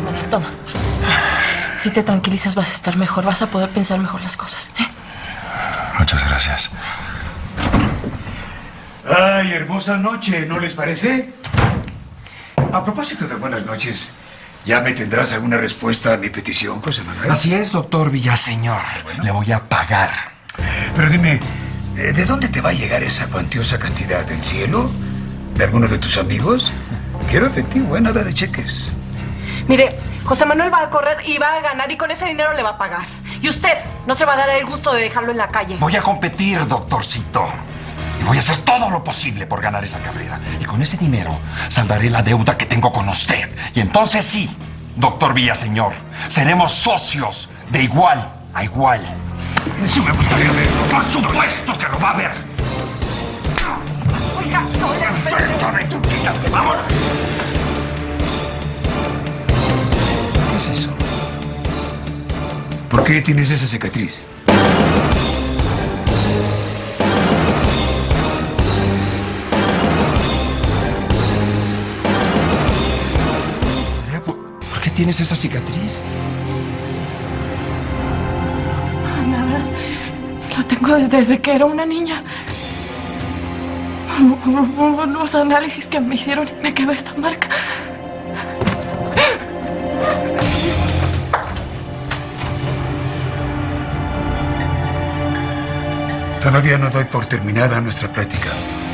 Manuel, toma. Si te tranquilizas vas a estar mejor, vas a poder pensar mejor las cosas, ¿eh? Muchas gracias. Ay, hermosa noche, ¿no les parece? A propósito de buenas noches, ¿ya me tendrás alguna respuesta a mi petición, José Manuel? Así es, doctor Villaseñor. Bueno. Le voy a pagar. Pero dime, ¿de dónde te va a llegar esa cuantiosa cantidad? ¿Del cielo? ¿De alguno de tus amigos? Quiero efectivo, nada de cheques. Mire, José Manuel va a correr y va a ganar y con ese dinero le va a pagar. Y usted no se va a dar el gusto de dejarlo en la calle. Voy a competir, doctorcito. Y voy a hacer todo lo posible por ganar esa carrera. Y con ese dinero saldaré la deuda que tengo con usted. Y entonces sí, doctor Villaseñor, seremos socios de igual a igual. Sí me gustaría verlo. Por supuesto que lo va a ver. Oiga, Suéltame, tú quítate, vámonos. ¿Qué es eso? ¿Por qué tienes esa cicatriz? ¿Por qué tienes esa cicatriz? Nada, lo tengo desde que era una niña. Los análisis que me hicieron y me quedó esta marca. Todavía no doy por terminada nuestra plática.